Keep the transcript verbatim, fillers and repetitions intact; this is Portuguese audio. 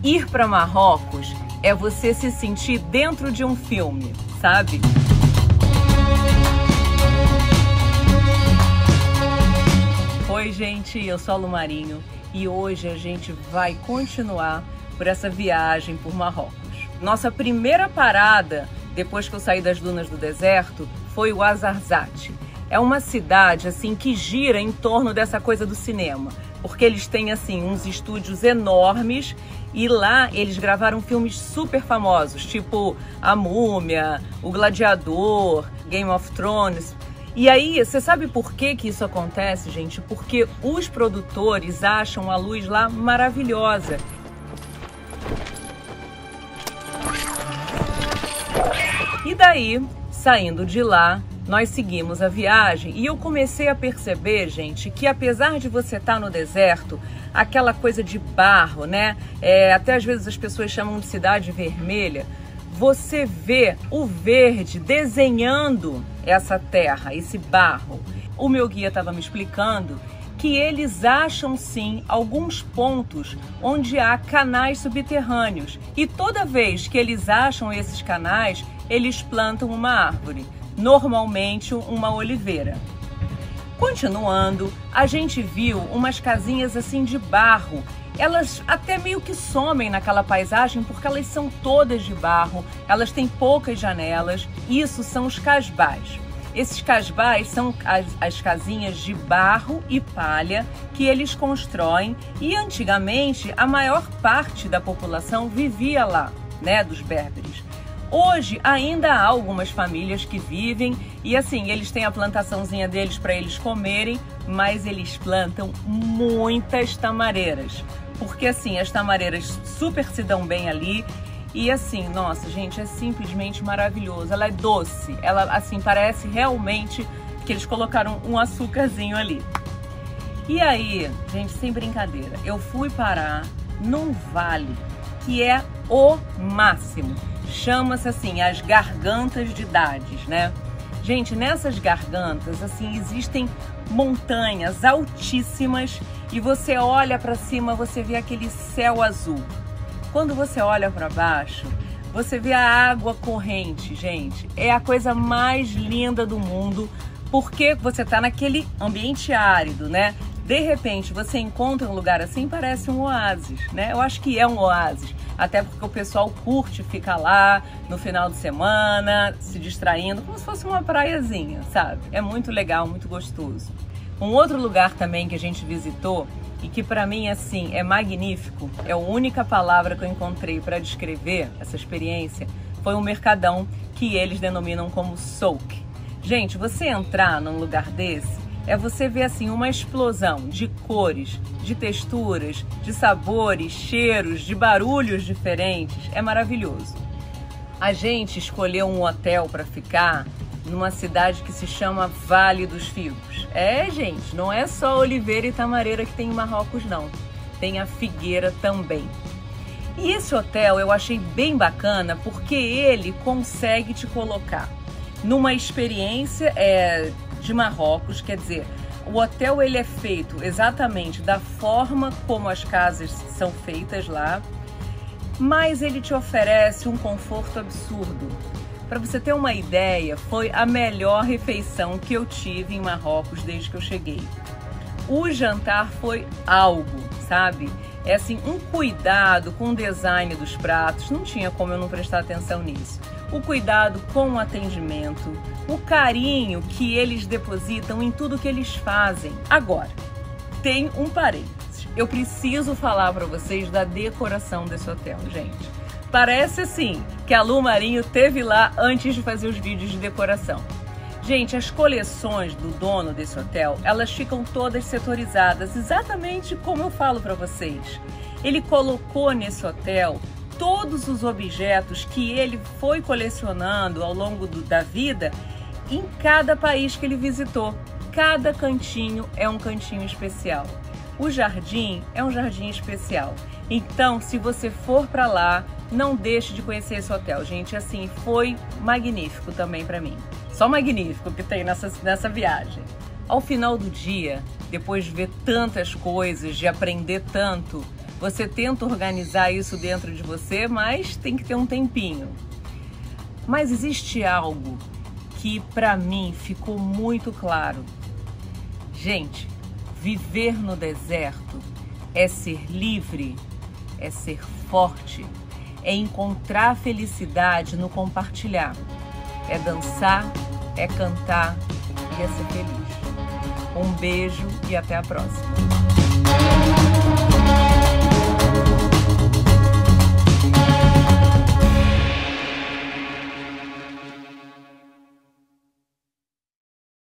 Ir para Marrocos é você se sentir dentro de um filme, sabe? Oi, gente, eu sou a Lu Marinho e hoje a gente vai continuar por essa viagem por Marrocos. Nossa primeira parada, depois que eu saí das dunas do deserto, foi o Ouarzazate. É uma cidade assim que gira em torno dessa coisa do cinema, porque eles têm assim uns estúdios enormes e lá eles gravaram filmes super famosos, tipo A Múmia, O Gladiador, Game of Thrones. E aí, você sabe por que que isso acontece, gente? Porque os produtores acham a luz lá maravilhosa. E daí, saindo de lá, nós seguimos a viagem e eu comecei a perceber, gente, que apesar de você estar no deserto, aquela coisa de barro, né? É, até às vezes as pessoas chamam de cidade vermelha. Você vê o verde desenhando essa terra, esse barro. O meu guia estava me explicando que eles acham sim alguns pontos onde há canais subterrâneos. E toda vez que eles acham esses canais, eles plantam uma árvore, normalmente uma oliveira. Continuando, a gente viu umas casinhas assim de barro. Elas até meio que somem naquela paisagem porque elas são todas de barro, elas têm poucas janelas. Isso são os casbás. Esses casbás são as, as casinhas de barro e palha que eles constroem e antigamente a maior parte da população vivia lá, né, dos berberes. Hoje ainda há algumas famílias que vivem e assim, eles têm a plantaçãozinha deles para eles comerem, mas eles plantam muitas tamareiras. Porque assim, as tamareiras super se dão bem ali e assim, nossa gente, é simplesmente maravilhoso. Ela é doce, ela assim, parece realmente que eles colocaram um açúcarzinho ali. E aí, gente, sem brincadeira, eu fui parar num vale que é o máximo. Chama-se assim, as Gargantas de Dades, né? Gente, nessas gargantas, assim, existem montanhas altíssimas e você olha para cima, você vê aquele céu azul. Quando você olha para baixo, você vê a água corrente, gente. É a coisa mais linda do mundo, porque você está naquele ambiente árido, né? De repente, você encontra um lugar assim, parece um oásis, né? Eu acho que é um oásis, até porque o pessoal curte ficar lá no final de semana, se distraindo, como se fosse uma praiazinha, sabe? É muito legal, muito gostoso. Um outro lugar também que a gente visitou e que para mim, assim, é magnífico, é a única palavra que eu encontrei para descrever essa experiência, foi um mercadão que eles denominam como souk. Gente, você entrar num lugar desse, é você ver assim uma explosão de cores, de texturas, de sabores, cheiros, de barulhos diferentes. É maravilhoso. A gente escolheu um hotel para ficar numa cidade que se chama Vale dos Figos. É, gente, não é só oliveira e tamareira que tem em Marrocos, não. Tem a figueira também. E esse hotel eu achei bem bacana porque ele consegue te colocar numa experiência é, de Marrocos, quer dizer, o hotel ele é feito exatamente da forma como as casas são feitas lá, mas ele te oferece um conforto absurdo. Para você ter uma ideia, foi a melhor refeição que eu tive em Marrocos desde que eu cheguei. O jantar foi algo, sabe? É assim, um cuidado com o design dos pratos, não tinha como eu não prestar atenção nisso. O cuidado com o atendimento, o carinho que eles depositam em tudo que eles fazem. Agora, tem um parênteses. Eu preciso falar para vocês da decoração desse hotel, gente. Parece assim que a Lu Marinho teve lá antes de fazer os vídeos de decoração. Gente, as coleções do dono desse hotel, elas ficam todas setorizadas, exatamente como eu falo para vocês. Ele colocou nesse hotel todos os objetos que ele foi colecionando ao longo do, da vida em cada país que ele visitou. Cada cantinho é um cantinho especial. O jardim é um jardim especial. Então, se você for para lá, não deixe de conhecer esse hotel, gente. Assim, foi magnífico também para mim. Só magnífico que tem nessa, nessa viagem. Ao final do dia, depois de ver tantas coisas, de aprender tanto, Você tenta organizar isso dentro de você, mas tem que ter um tempinho. Mas existe algo que para mim ficou muito claro. Gente, viver no deserto é ser livre, é ser forte, é encontrar felicidade no compartilhar, é dançar, é cantar e é ser feliz. Um beijo e até a próxima.